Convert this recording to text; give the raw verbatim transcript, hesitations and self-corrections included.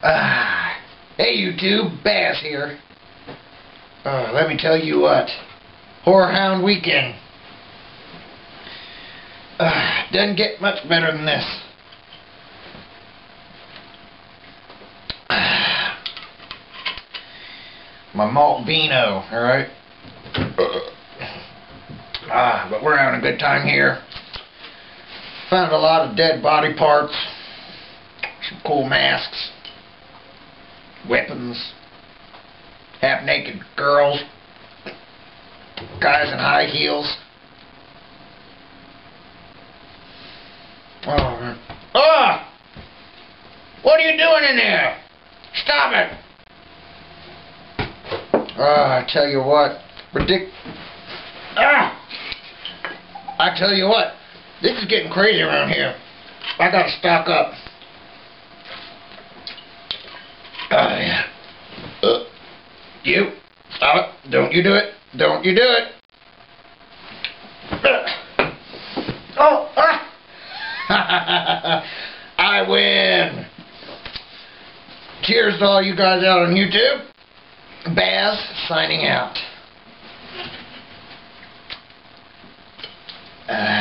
Ah, hey YouTube, Baz here. Uh, let me tell you what, HorrorHound weekend. Uh, doesn't get much better than this. Uh, my malt vino, alright? Ah, but we're having a good time here. Found a lot of dead body parts, some cool masks, weapons, half-naked girls, guys in high heels. Oh, man. Ah! What are you doing in there? Stop it! Ah, I tell you what, ridic... Ah! I tell you what, this is getting crazy around here. I gotta stock up. Oh, yeah. Uh, you, stop it. Don't you do it. Don't you do it. Uh. Oh, ah! I win. Cheers to all you guys out on YouTube. Baz signing out. Uh,